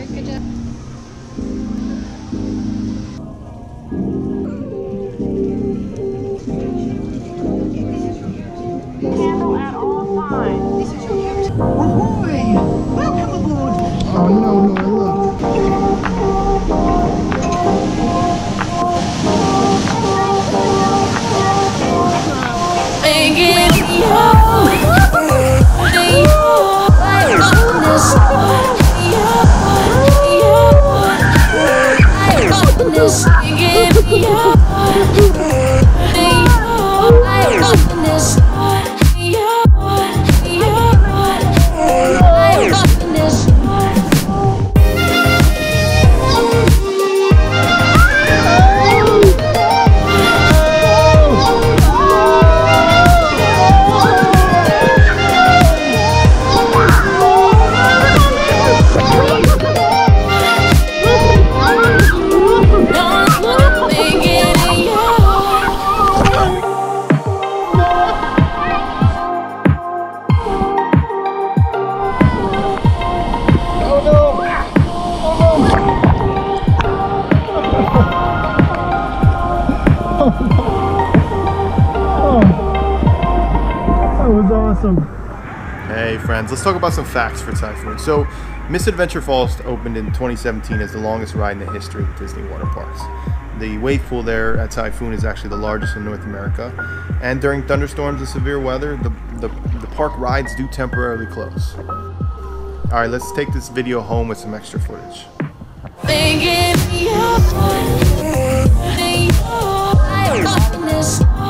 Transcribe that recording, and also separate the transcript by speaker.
Speaker 1: Alright, good job.
Speaker 2: Handle at all times.
Speaker 3: Ahoy! Welcome aboard! Oh no, look. Awesome.
Speaker 4: Hey friends, let's talk about some facts for Typhoon. So, Misadventure Falls opened in 2017 as the longest ride in the history of Disney water parks. The wave pool there at Typhoon is actually the largest in North America, and during thunderstorms and severe weather, the park rides do temporarily close. Alright, let's take this video home with some extra footage.
Speaker 5: Thinking